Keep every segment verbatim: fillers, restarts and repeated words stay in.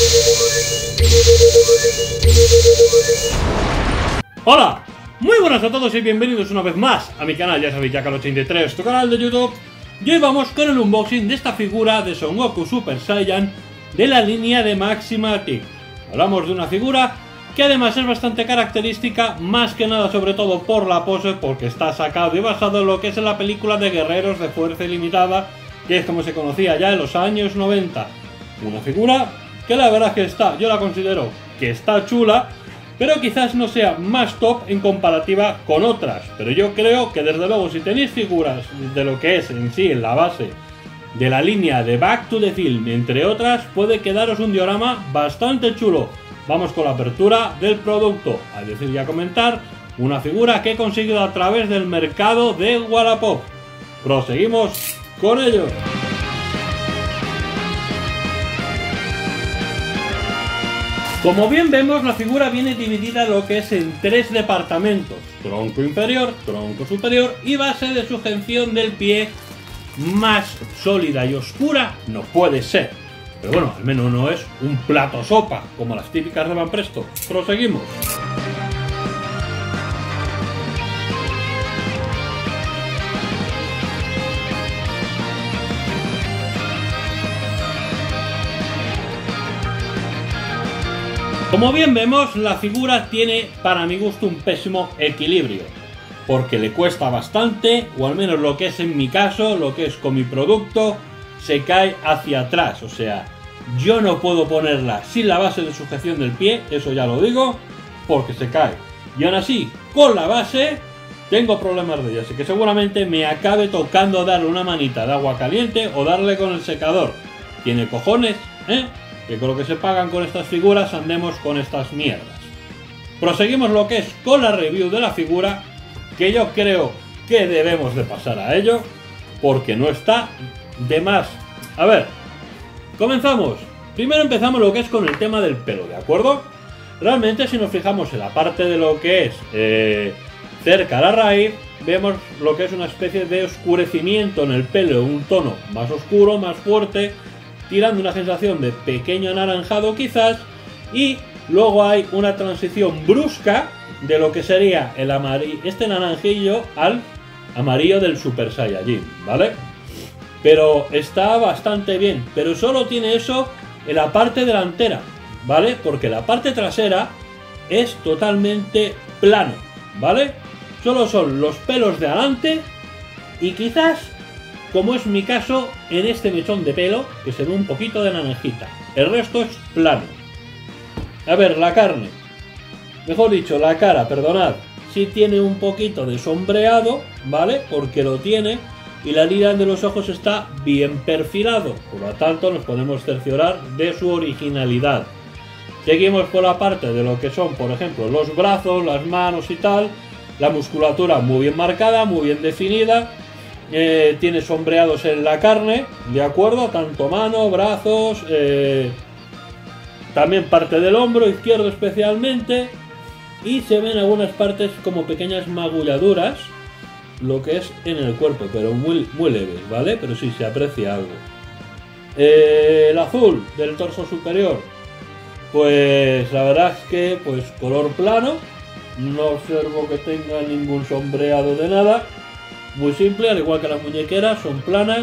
Hola, muy buenas a todos y bienvenidos una vez más a mi canal, ya sabéis, Jackal ochenta y tres, tu canal de YouTube. Y hoy vamos con el unboxing de esta figura de Son Goku Super Saiyan de la línea de Maximatic. Hablamos de una figura que además es bastante característica, más que nada sobre todo por la pose, porque está sacado y basado en lo que es en la película de Guerreros de Fuerza Ilimitada, que es como se conocía ya en los años noventa. Una figura que la verdad que está, yo la considero que está chula, pero quizás no sea más top en comparativa con otras. Pero yo creo que desde luego si tenéis figuras de lo que es en sí, en la base de la línea de Back to the Film, entre otras, puede quedaros un diorama bastante chulo. Vamos con la apertura del producto, a decir y a comentar, una figura que he conseguido a través del mercado de Wallapop. Proseguimos con ello. Como bien vemos, la figura viene dividida lo que es en tres departamentos: tronco inferior, tronco superior y base de sujeción del pie. Más sólida y oscura no puede ser, pero bueno, al menos no es un plato sopa como las típicas de Van Presto. Proseguimos. Como bien vemos, la figura tiene, para mi gusto, un pésimo equilibrio, porque le cuesta bastante, o al menos lo que es en mi caso, lo que es con mi producto, se cae hacia atrás. O sea, yo no puedo ponerla sin la base de sujeción del pie, eso ya lo digo, porque se cae. Y aún así, con la base, tengo problemas de ella, así que seguramente me acabe tocando darle una manita de agua caliente o darle con el secador. ¿Tiene cojones? ¿Eh? Que con lo que se pagan con estas figuras andemos con estas mierdas. Proseguimos lo que es con la review de la figura, que yo creo que debemos de pasar a ello, porque no está de más. A ver, comenzamos. Primero empezamos lo que es con el tema del pelo, ¿de acuerdo? Realmente, si nos fijamos en la parte de lo que es eh, cerca a la raíz, vemos lo que es una especie de oscurecimiento en el pelo, un tono más oscuro, más fuerte, tirando una sensación de pequeño anaranjado quizás, y luego hay una transición brusca de lo que sería el amarillo, este naranjillo al amarillo del Super Saiyajin, ¿vale? Pero está bastante bien, pero solo tiene eso en la parte delantera, ¿vale? Porque la parte trasera es totalmente plano, ¿vale? Solo son los pelos de adelante y quizás, como es mi caso, en este mechón de pelo, que se ve un poquito de naranjita. El resto es plano. A ver, la carne. Mejor dicho, la cara, perdonad. Sí tiene un poquito de sombreado, ¿vale? Porque lo tiene. Y la línea de los ojos está bien perfilado. Por lo tanto, nos podemos cerciorar de su originalidad. Seguimos por la parte de lo que son, por ejemplo, los brazos, las manos y tal. La musculatura muy bien marcada, muy bien definida. Eh, tiene sombreados en la carne, de acuerdo, tanto mano, brazos, eh, también parte del hombro izquierdo especialmente, y se ven algunas partes como pequeñas magulladuras, lo que es en el cuerpo, pero muy, muy leves, ¿vale? Pero sí se aprecia algo. Eh, el azul del torso superior, pues la verdad es que pues color plano, no observo que tenga ningún sombreado de nada. Muy simple, al igual que las muñequeras, son planas.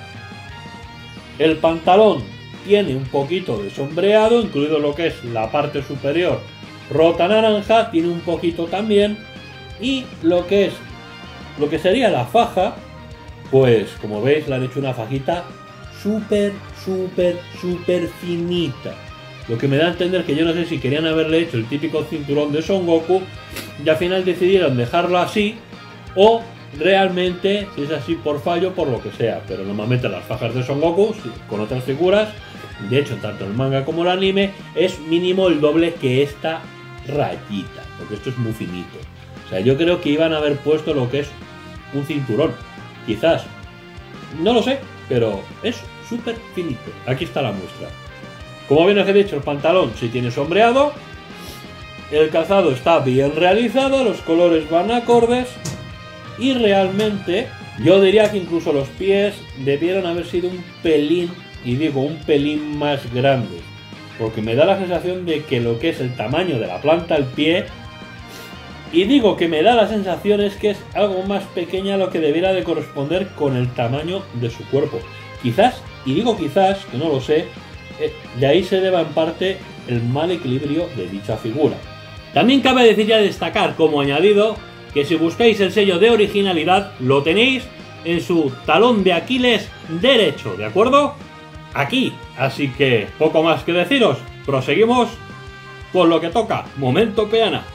El pantalón tiene un poquito de sombreado, incluido lo que es la parte superior rota naranja, tiene un poquito también. Y lo que es, lo que sería la faja, pues como veis le han hecho una fajita súper, súper, súper finita. Lo que me da a entender que yo no sé si querían haberle hecho el típico cinturón de Son Goku y al final decidieron dejarlo así, o realmente si es así por fallo, por lo que sea. Pero normalmente las fajas de Son Goku, sí, con otras figuras, de hecho tanto el manga como el anime, es mínimo el doble que esta rayita, porque esto es muy finito. O sea, yo creo que iban a haber puesto lo que es un cinturón, quizás, no lo sé, pero es súper finito. Aquí está la muestra. Como bien os he dicho, el pantalón sí tiene sombreado, el calzado está bien realizado, los colores van acordes. Y realmente yo diría que incluso los pies debieron haber sido un pelín, y digo un pelín más grandes. porque me da la sensación de que lo que es el tamaño de la planta, el pie, y digo que me da la sensación es que es algo más pequeña a lo que debiera de corresponder con el tamaño de su cuerpo. Quizás, y digo quizás, que no lo sé, de ahí se deba en parte el mal equilibrio de dicha figura. También cabe decir y destacar como añadido que si buscáis el sello de originalidad lo tenéis en su talón de Aquiles derecho, ¿de acuerdo? Aquí, así que poco más que deciros, proseguimos con lo que toca, momento peana.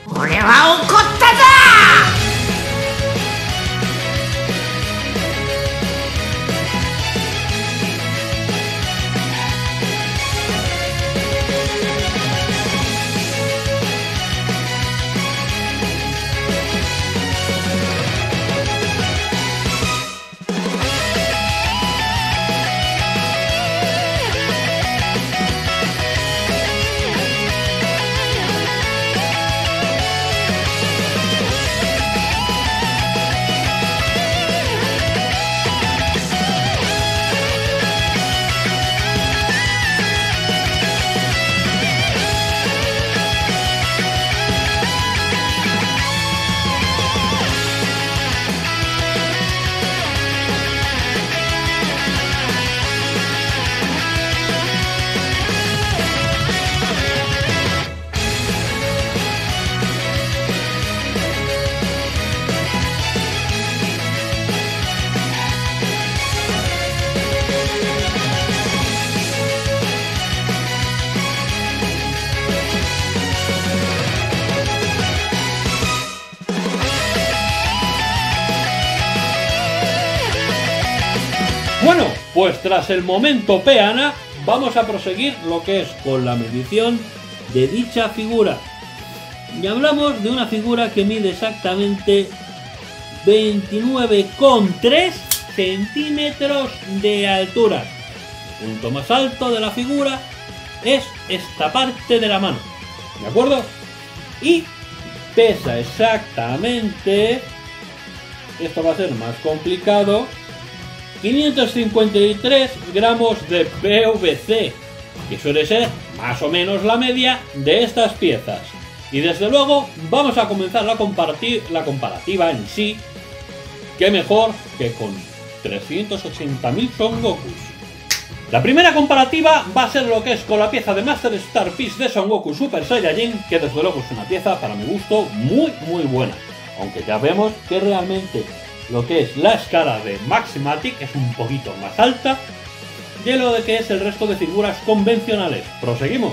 Bueno, pues tras el momento peana, vamos a proseguir lo que es con la medición de dicha figura. Y hablamos de una figura que mide exactamente veintinueve coma tres centímetros de altura. El punto más alto de la figura es esta parte de la mano, ¿de acuerdo? Y pesa exactamente, esto va a ser más complicado, quinientos cincuenta y tres gramos de P V C, que suele ser más o menos la media de estas piezas. Y desde luego vamos a comenzar la, la comparativa en sí, que mejor que con trescientos ochenta mil Son Gokus. La primera comparativa va a ser lo que es con la pieza de Master Star Piece de Son Goku Super Saiyajin, que desde luego es una pieza para mi gusto muy muy buena, aunque ya vemos que realmente lo que es la escala de Maximatic es un poquito más alta de lo de que es el resto de figuras convencionales. Proseguimos.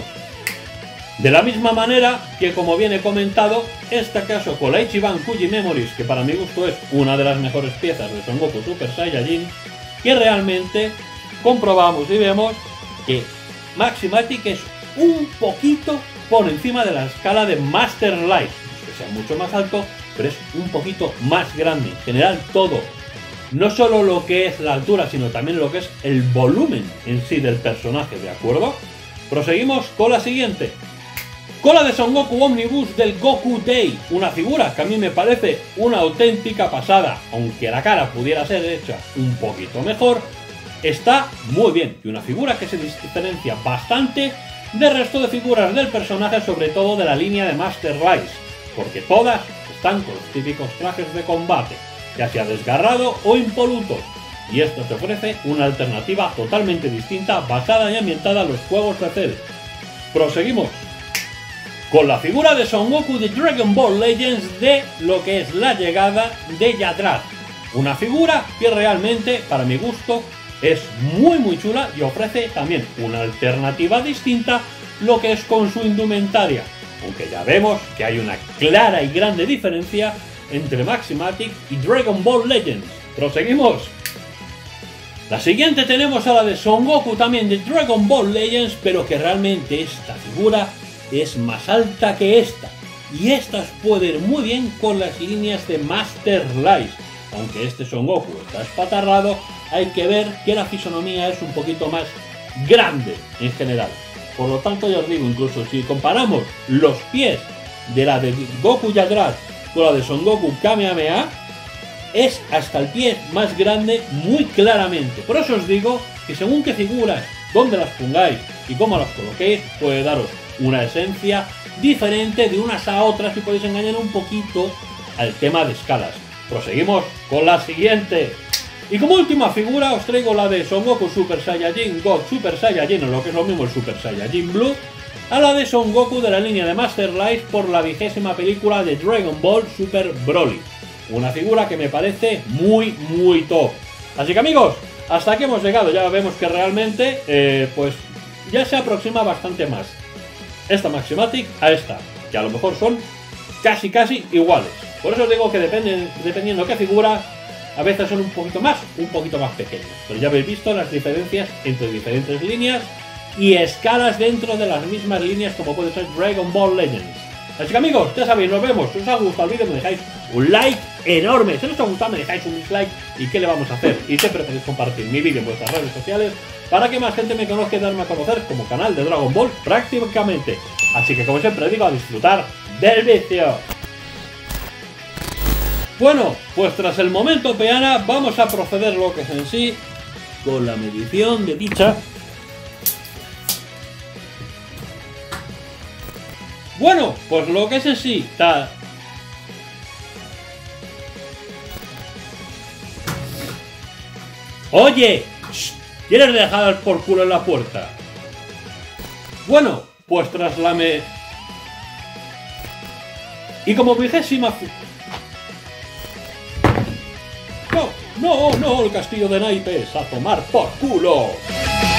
De la misma manera que, como bien he comentado, este caso con la Ichiban Kuji Memories, que para mi gusto es una de las mejores piezas de Son Goku Super Saiyajin, que realmente comprobamos y vemos que Maximatic es un poquito por encima de la escala de Master Light, que sea mucho más alto, pero es un poquito más grande. En general todo, no solo lo que es la altura, sino también lo que es el volumen en sí del personaje, ¿de acuerdo? Proseguimos con la siguiente. Cola de Son Goku Omnibus del Goku Day, una figura que a mí me parece una auténtica pasada, aunque la cara pudiera ser hecha un poquito mejor, está muy bien, y una figura que se diferencia bastante del resto de figuras del personaje, sobre todo de la línea de Master Race, porque todas están con los típicos trajes de combate, ya sea desgarrado o impoluto, y esto te ofrece una alternativa totalmente distinta basada y ambientada en los juegos de Cell. Proseguimos con la figura de Son Goku de Dragon Ball Legends de lo que es la llegada de Yadrat, una figura que realmente para mi gusto es muy muy chula y ofrece también una alternativa distinta lo que es con su indumentaria, aunque ya vemos que hay una clara y grande diferencia entre Maximatic y Dragon Ball Legends. Proseguimos. La siguiente tenemos a la de Son Goku también de Dragon Ball Legends, pero que realmente esta figura es más alta que esta, y estas pueden ir muy bien con las líneas de Master Light. Aunque este Son Goku está espatarrado, hay que ver que la fisonomía es un poquito más grande en general. Por lo tanto, ya os digo, incluso si comparamos los pies de la de Goku Yadrat con la de Son Goku Kamehameha, es hasta el pie más grande muy claramente. Por eso os digo que según qué figuras dónde las pongáis y cómo las coloquéis puede daros una esencia diferente de unas a otras y podéis engañar un poquito al tema de escalas. Proseguimos con la siguiente. Y como última figura os traigo la de Son Goku Super Saiyajin God Super Saiyajin, o lo que es lo mismo el Super Saiyajin Blue, a la de Son Goku de la línea de Master Life por la vigésima película de Dragon Ball Super Broly. Una figura que me parece muy muy top. Así que amigos, hasta aquí hemos llegado. Ya vemos que realmente eh, pues ya se aproxima bastante más esta Maximatic a esta, que a lo mejor son casi casi iguales. Por eso os digo que depende, dependiendo qué figura, a veces son un poquito más, un poquito más pequeños. Pero ya habéis visto las diferencias entre diferentes líneas y escalas dentro de las mismas líneas, como puede ser Dragon Ball Legends. Así que amigos, ya sabéis, nos vemos. Si os ha gustado el vídeo me dejáis un like enorme. Si no os ha gustado me dejáis un dislike. ¿Y qué le vamos a hacer? Y siempre podéis compartir mi vídeo en vuestras redes sociales para que más gente me conozca y darme a conocer como canal de Dragon Ball prácticamente. Así que como siempre digo, a disfrutar del vicio. Bueno, pues tras el momento peana vamos a proceder lo que es en sí con la medición de dicha. Bueno, pues lo que es en sí está... Oye, ¿quieres dejar por culo en la puerta? Bueno, pues tras la me... Y como vigésima... No, no, no, el castillo de naipes, a tomar por culo.